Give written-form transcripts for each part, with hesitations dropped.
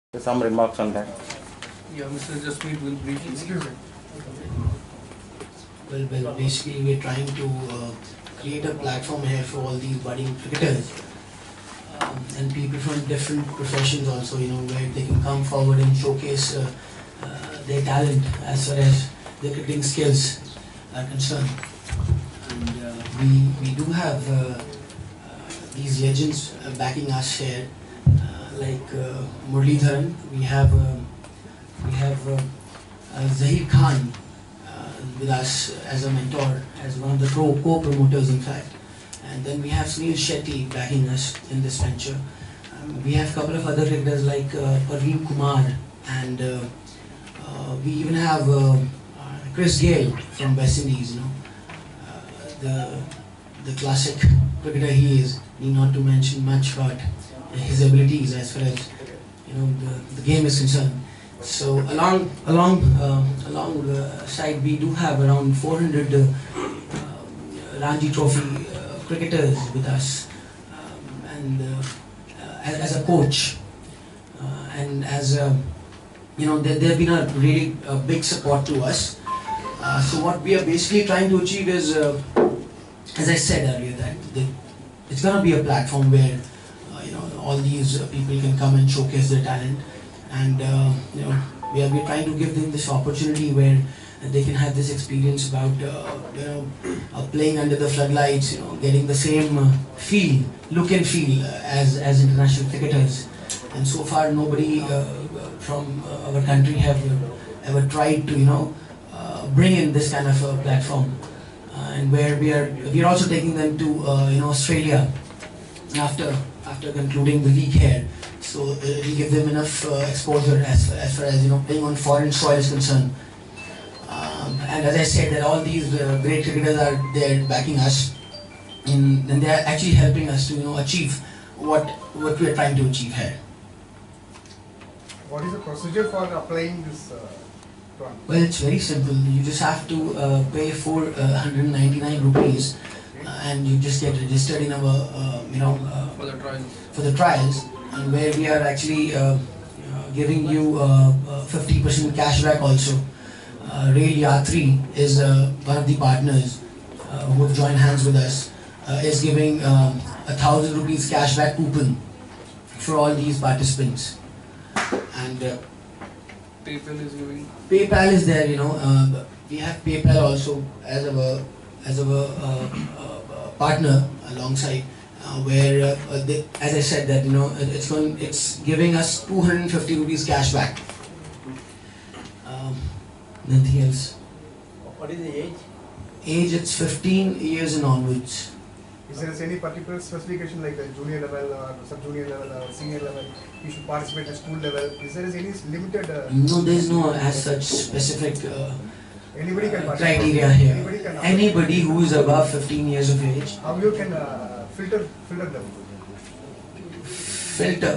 Some remarks on that. Yeah, Mr. Jasmeet will briefly. Excuse me. Well, basically we're trying to create a platform here for all these budding cricketers and people from different professions also, where they can come forward and showcase their talent as far as their cricketing skills are concerned. And we do have these legends backing us here, like Muralidharan. We have Zahir Khan with us as a mentor, as one of the co-promoters in fact. And then we have Sunil Shetty backing us in this venture. We have a couple of other cricketers like Parveen Kumar, and we even have Chris Gale from West Indies. The classic cricketer he is. Need not to mention much about his abilities as far as the game is concerned. So alongside we do have around 400 Ranji Trophy cricketers with us, and as a coach, and as they've been a really big support to us. So what we are basically trying to achieve is, as I said earlier, that it's going to be a platform where all these people can come and showcase their talent, and we are trying to give them this opportunity where they can have this experience about playing under the floodlights, getting the same look and feel as international cricketers. And so far nobody from our country have ever tried to bring in this kind of a platform, and where we are also taking them to Australia after concluding the league here. So it will give them enough exposure as far as playing on foreign soil is concerned. And as I said, that all these great cricketers are there backing us, and they are actually helping us to achieve what we are trying to achieve here. What is the procedure for applying this grant? Well, it's very simple. You just have to pay 499 rupees, and you just get registered in our for the trials, and where we are actually giving you 50% cashback also. Rail Yatri is one of the partners who have joined hands with us, is giving 1,000 rupees cashback coupon for all these participants. And PayPal is giving. PayPal is there, we have PayPal also as our partner alongside, where as I said that it's giving us 250 rupees cashback. Nothing else. What is the age? Age, it's 15 years and onwards. Is there any particular specification like a junior level or sub-junior level or senior level? You should participate at school level. Is there any limited? No, there is no as such specific anybody can criteria here. Anybody can Anybody who is above 15 years of age. How you can filter them? Filter,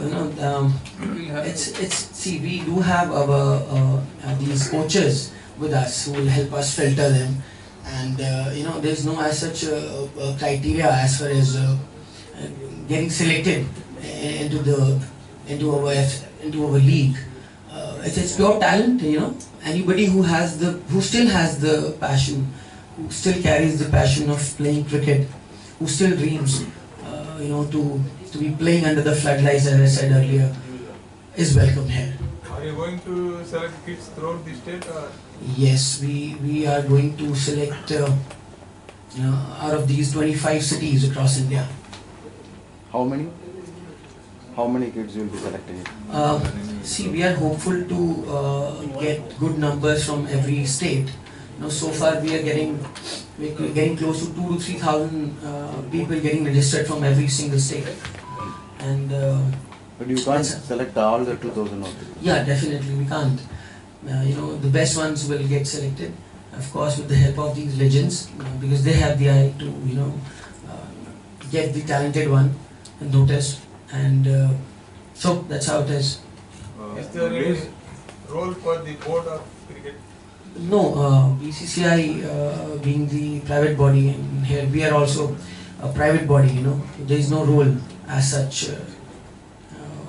see, we do have our these coaches with us who will help us filter them, and there's no as such criteria as far as getting selected into our league. It's pure talent, Anybody who still has the passion, who still carries the passion of playing cricket, who still dreams, to be playing under the floodlights, as I said earlier, is welcome here. Are you going to select kids throughout the state? Or? Yes, we are going to select out of these 25 cities across India. How many kids will be selected? See, we are hopeful to get good numbers from every state. So far we're getting close to 2,000 to 3,000 people getting registered from every single state. And but you can't select all the 2,000 of them. Yeah, definitely we can't. The best ones will get selected, of course, with the help of these legends, because they have the eye to get the talented one noticed, and so that's how it is. Is there any role for the board of cricket? No, BCCI being the private body, and here we are also a private body. There is no role as such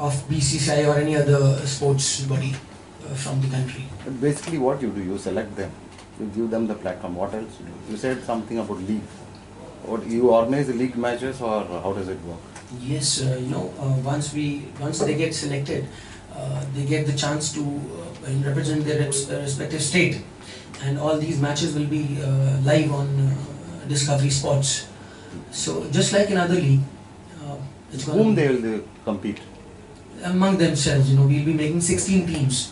of BCCI or any other sports body from the country. But basically what you do, you select them, you give them the platform. What else you do? You said something about league. What, you organize the league matches or how does it work? Yes, once they get selected, they get the chance to represent their respective state, and all these matches will be live on Discovery Sports. So just like another league, it's going Whom they will compete? among themselves. We'll be making 16 teams.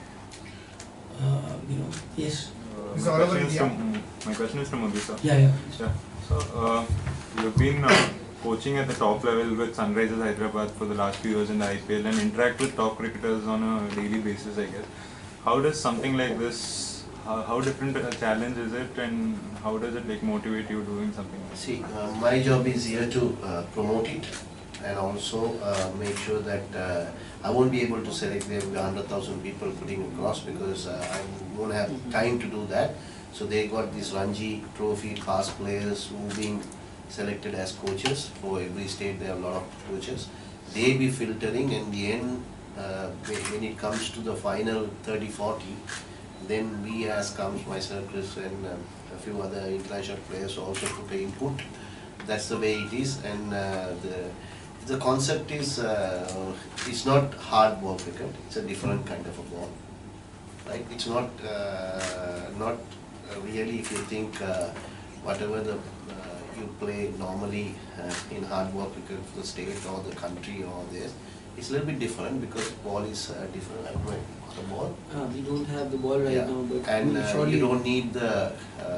Yes. It's My all over question is India. my question is from Odisha. Yeah. Yeah. So, you've been coaching at the top level with Sunrisers Hyderabad for the last few years in the IPL and interact with top cricketers on a daily basis, I guess. How does something like this, how different a challenge is it, and how does it motivate you doing something like this? See, my job is here to promote it and also make sure that I won't be able to select there will be 100,000 people putting across because I won't have time to do that. So they got this Ranji Trophy fast players who being selected as coaches for every state. There are a lot of coaches. They be filtering, and in the end, when it comes to the final 30-40, then we as comes myself, Chris, and a few other international players also put the input. That's the way it is, and the concept is it's not hard ball cricket. It's a different kind of a ball, right? It's not really, if you think whatever the you play normally in hard ball cricket for the state or the country or this, it's a little bit different because ball is different. I don't know the ball. We don't have the ball right Yeah. now, but And surely you don't need the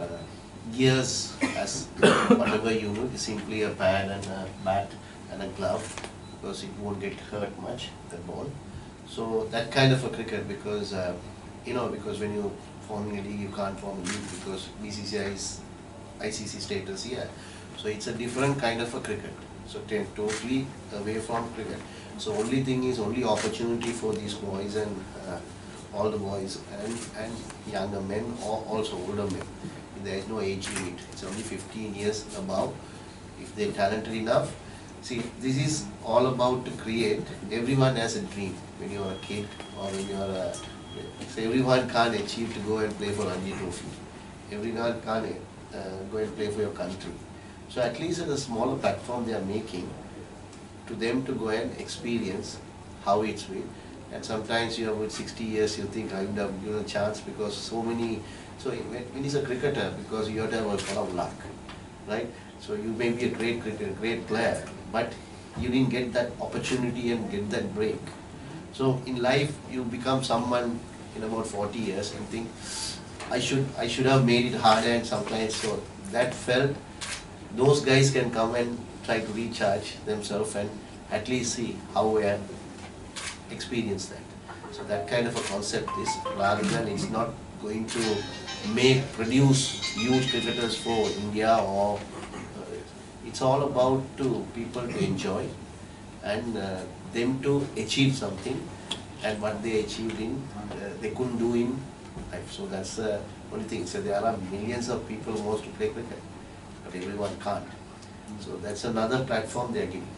gears as whatever you need. It's simply a pad and a bat and a glove because it won't get hurt much, the ball. So that kind of a cricket because because when you forming a league, you can't form a league because BCCI is ICC status here. So it's a different kind of a cricket. So totally away from cricket. So only thing is only opportunity for these boys and all the boys and younger men or also older men. There is no age limit. It's only 15 years above. If they're talented enough. See, this is all about to create. Everyone has a dream when you're a kid or when you're a. So everyone can't achieve to go and play for Ranji Trophy. Everyone can't go and play for your country. So at least at a smaller platform they are making to them to go and experience how it's been. And sometimes with 60 years you think I would have given a chance because so many. So when he's a cricketer, because you have to have a lot of luck, right? So you may be a great cricketer, great player, but you didn't get that opportunity and get that break. So in life you become someone in about 40 years and think I should have made it harder, and sometimes so that felt those guys can come and try to recharge themselves and at least see how we have experienced that. So that kind of a concept is rather than it's not going to produce huge cricketers for India or it's all about people to enjoy and them to achieve something, and what they achieved they couldn't do in life. So that's the only thing. So there are millions of people who want to play cricket, but everyone can't. So that's another platform they are giving.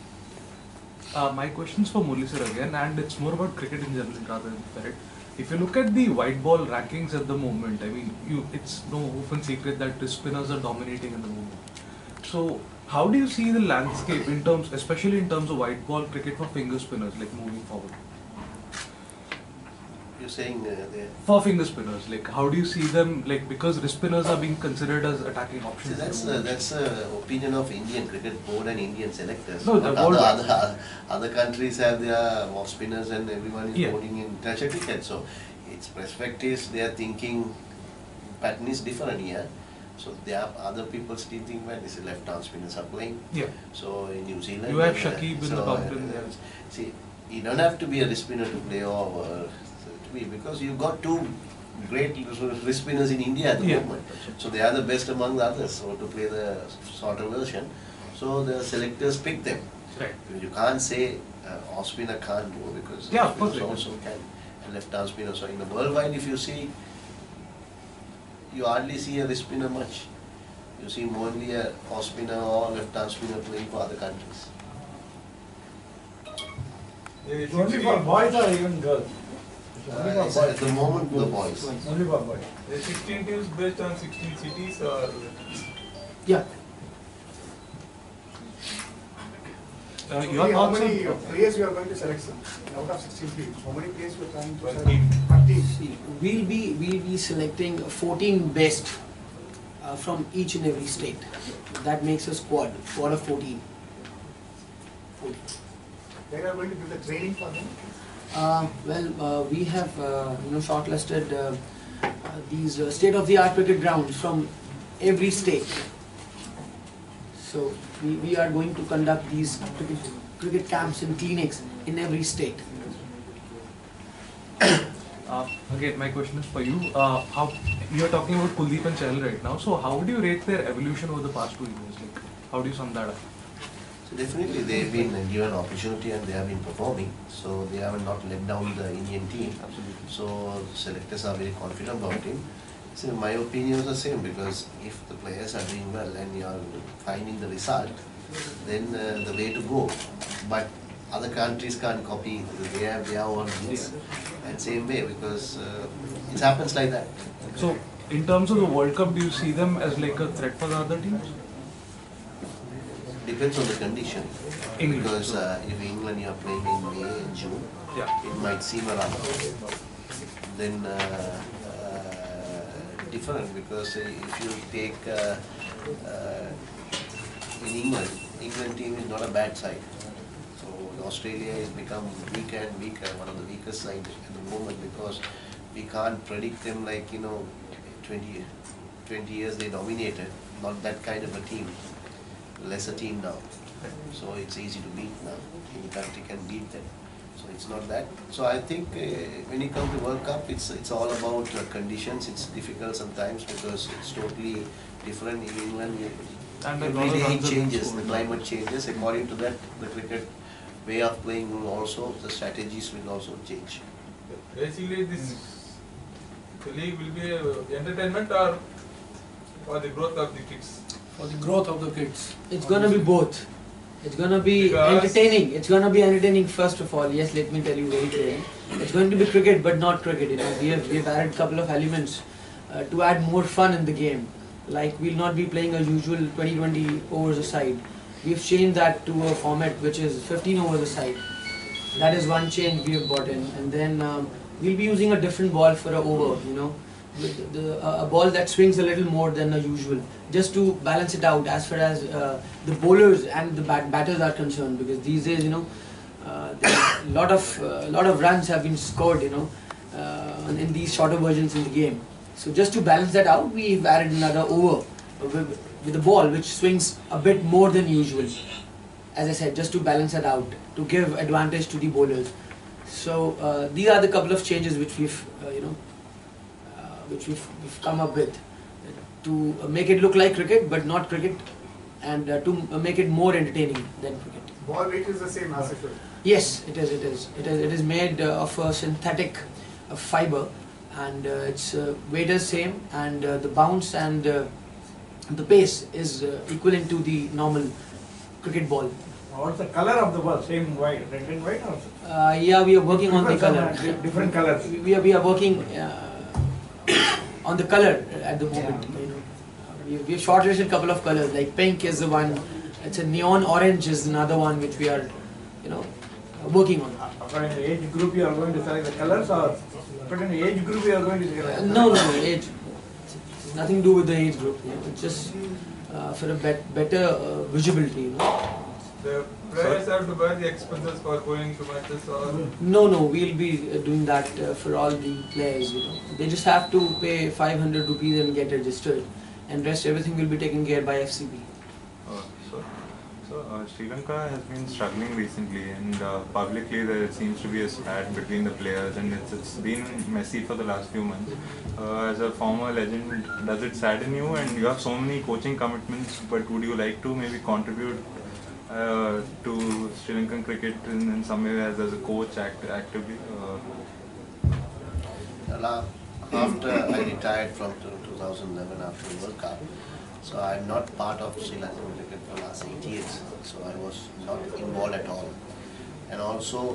My question's for Murli sir again, and it's more about cricket in general rather than cricket. If you look at the white ball rankings at the moment, I mean, it's no open secret that the spinners are dominating in the moment. So, how do you see the landscape in terms, especially in terms of white ball cricket for finger spinners, moving forward? You're saying For finger spinners, how do you see them, because wrist spinners are being considered as attacking see, options? that's the opinion of Indian cricket board and Indian selectors. No, the But board- other countries have their off spinners and everyone is Yeah. bowling in international cricket. So its perspectives, they are thinking pattern is different here. So there are other people still think when this left arm spinners are playing. Yeah. So in New Zealand, You have Shakib in the captain there. See, you don't have to be a wrist spinner to play over because you've got two great wrist spinners in India at the Yeah. moment. So they are the best among the others. So to play the shorter version, so the selectors pick them. Right. You can't say off spinner can't go because Yeah, of course spinners they also can. And left arm spinner. So in the worldwide, if you see, you hardly see a wrist spinner much. You see only a off spinner or left arm spinner playing for other countries. It's only for boys or even girls? It's only for It's boys. at the moment the boys. Only for boys. The 16 teams based on 16 cities or Yeah. Your How thoughts many on players you are going to select, sir? Out of 16 teams, how many players you are trying to One select? team. One team. See, we'll be selecting 14 best from each and every state. That makes a squad of 14. They are going to give the training for them. We have shortlisted these state-of-the-art cricket grounds from every state. So we are going to conduct these cricket camps and clinics in every state. again, my question is for you. How you're talking about Kuldeep and Chahal right now. So how would you rate their evolution over the past 2 years? Like, how do you sum that up? So definitely they've been given opportunity and they have been performing. So they have not let down the Indian team. Absolutely. So selectors are very confident about him. So my opinion is the same, because if the players are doing well and you are finding the result, then the way to go. But other countries can't copy. They have their own rules. And same way, because it happens like that. So in terms of the World Cup, do you see them as like a threat for the other teams? Depends on the condition. England. Because if England you are playing in May and June, Yeah. it might seem around. Then different, because if you take in England team is not a bad side. So Australia has become weaker and weaker, one of the weakest sides at the moment, because we can't predict them like 20 years they dominated. Not that kind of a team, lesser team now. So it's easy to beat now. Any country can beat them. So it's not that. So I think when you come to World Cup, it's all about conditions. It's difficult sometimes because it's totally different in England. And a Every lot of day it runs are changes, scored. the climate changes. According to that, the cricket way of playing will also, the strategies will also change. basically this league will be entertainment or for the growth of the kids? For the growth of the kids. It's gonna be both. It's gonna be Because- entertaining. It's gonna be entertaining first of all. Yes, let me tell you very clearly. It's going to be cricket, but not cricket. We have added a couple of elements to add more fun in the game. Like we'll not be playing a usual 20-20 overs a side. We've changed that to a format which is 15 overs a side. That is one change we have brought in, and then we'll be using a different ball for a over. With a ball that swings a little more than the usual, just to balance it out as far as the bowlers and the batters are concerned. Because these days, there are a lot of runs have been scored, in these shorter versions in the game. So just to balance that out, we've added another over with a ball which swings a bit more than usual. As I said, just to balance that out, to give advantage to the bowlers. So these are the couple of changes which we've come up with to make it look like cricket but not cricket, and to make it more entertaining than cricket. Ball weight is the same as usual. Yes, it is made of a synthetic fiber, and its weight is same, and the bounce and the pace is equivalent to the normal cricket ball. What's the color of the ball? Same white, red and white or? Yeah, we are working on the color. Different colors. We are working on the color at the moment. We have shortlisted a couple of colors. Like pink is the one. It's a neon orange is another one which we are, working on. According to the age group, you are going to select the colors, or according to the age group, you are going to select? No, age. It's nothing to do with the age group. It's just for a better visibility. The players have to bear the expenses for going to matches or No, we'll be doing that for all the players. They just have to pay 500 rupees and get registered, and rest everything will be taken care by FCB. So Sri Lanka has been struggling recently, and publicly there seems to be a spat between the players, and it's been messy for the last few months. As a former legend, does it sadden you? And you have so many coaching commitments, but would you like to maybe contribute to Sri Lankan cricket in some way as a coach actively? After I retired from 2011 after the World Cup, so I'm not part of Sri Lankan cricket for the last 8 years. So I was not involved at all. and also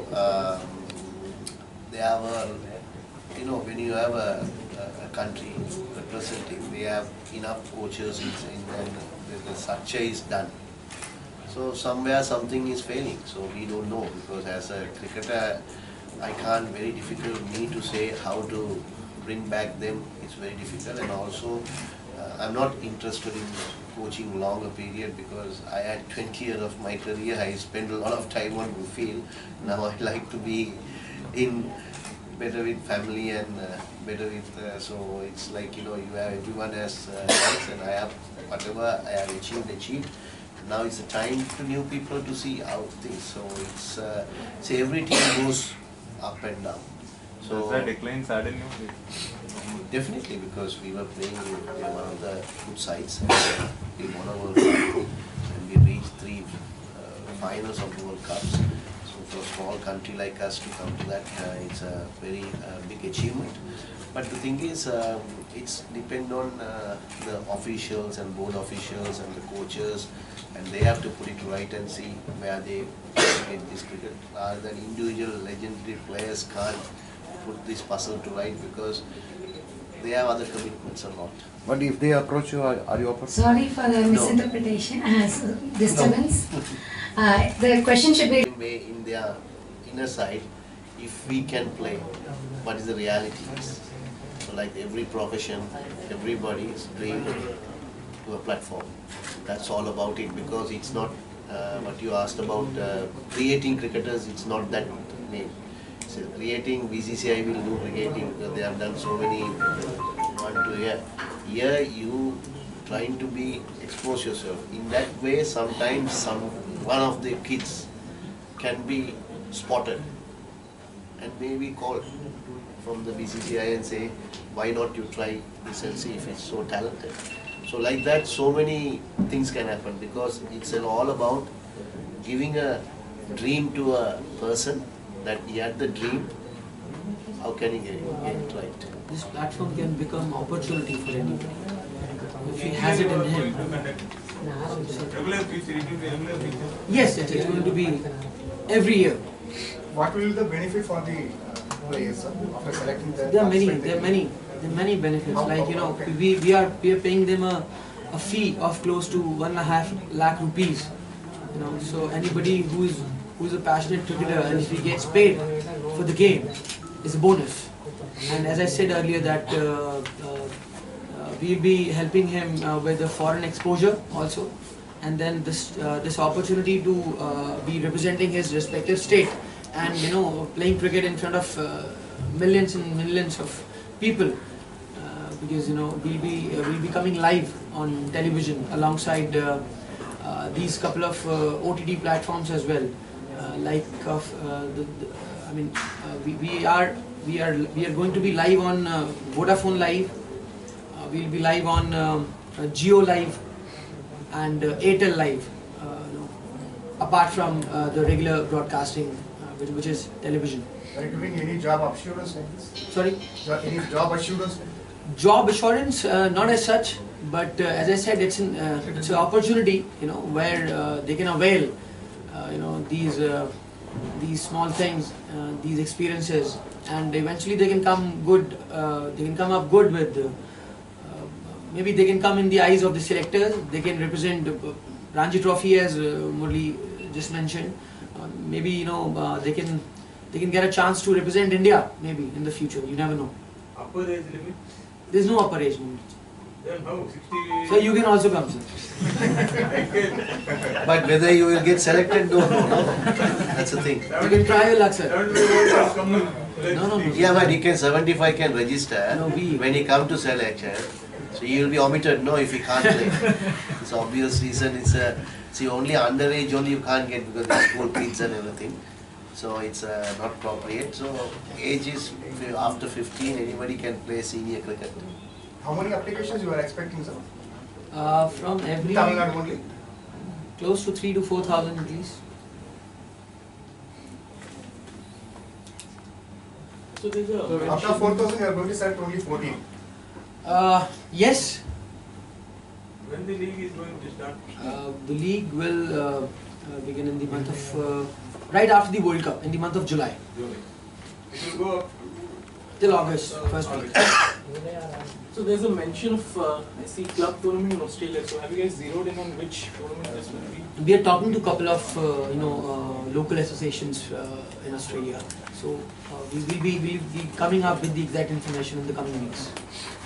they have a, when you have a country representing, they have enough coaches and the structure is done. So somewhere something is failing, so we don't know, because as a cricketer, I can't, very difficult me to say how to bring back them, it's very difficult. And also I'm not interested in coaching longer period, because I had 20 years of my career, I spent a lot of time on the field. Now I like to be in better with family and better with, so it's like, you have, everyone has rights, and I have, whatever I have achieved. Now it's the time to new people to see how things, so it's, every team goes up and down. So does that decline sadden you? definitely, because we were playing with one of the good sides, and we won a World Cup, and we reached 3 finals of the World Cups. So for a small country like us to come to that, it's a very big achievement. But the thing is, it's depend on the officials and board officials and the coaches, and they have to put it right and see where they get this cricket. Rather than individual legendary players can't put this puzzle to right, because they have other commitments a lot. But if they approach you, are you open? Sorry for the misinterpretation, disturbance. The question should be In their inner side, if we can play, what is the reality is. So like every profession, everybody's dream to a platform. That's all about it, because it's not what you asked about creating cricketers, it's not that name. So creating, BCCI will do cricketing, because they have done so many, 1 2 year. Here you trying to be, expose yourself. In that way, sometimes one of the kids can be spotted and maybe called from the BCCI and say, why not you try this and see if it's so talented. So like that, so many things can happen, because it's all about giving a dream to a person, that he had the dream, how can he get it right? This platform can become opportunity for anybody. If he has it in him. Regular feature, it will be regular feature. Yes, it's going to be every year. What will be the benefit for the players, sir, after selecting the There are participant? many benefits. How- Like, okay. we are paying them a fee of close to 1.5 lakh rupees. So anybody who's a passionate cricketer, and if he gets paid for the game, is a bonus. And as I said earlier, that we'll be helping him with the foreign exposure also, and then this opportunity to be representing his respective state, and playing cricket in front of millions and millions of people, because we'll be coming live on television alongside these couple of OTT platforms as well, we are going to be live on Vodafone Live. We'll be live on Jio Live and Airtel Live, apart from the regular broadcasting, which is television. Are you giving any job assurance like this? Sorry? Any job assurance? Job assurance, not as such, but as I said, it's an opportunity, where they can avail, these small things, these experiences, and eventually they can come good. They can come up good with. Maybe they can come in the eyes of the selectors. They can represent Ranji Trophy, as Murli just mentioned. Maybe they can get a chance to represent India. Maybe in the future, you never know. Upper age limit, There's no upper age limit. then how? 60? So you can also come, sir. But whether you will get selected, don't know, no? That's the thing. You can try your luck, sir. 75 come in. No. Yeah, but he can, 75 can register. No, when he come to selection, so he will be omitted, no, if he can't play. It's obvious reason, see, only underage only you can't get, because the school kids and everything. So it's not appropriate. So age is after 15, anybody can play senior cricket. How many applications you are expecting, sir? From every Tamil Nadu only? close to 3,000 to 4,000 at least. So there's a After 4,000, you are going to select only 14. Yes, When the league is going to start? the league will begin in the month of right after the World Cup in the month of July It will go up till August, first week. So there's a mention of I see club tournament in Australia. So have you guys zeroed in on which tournament this will be? We are talking to a couple of local associations in Australia. So we will be coming up with the exact information in the coming weeks.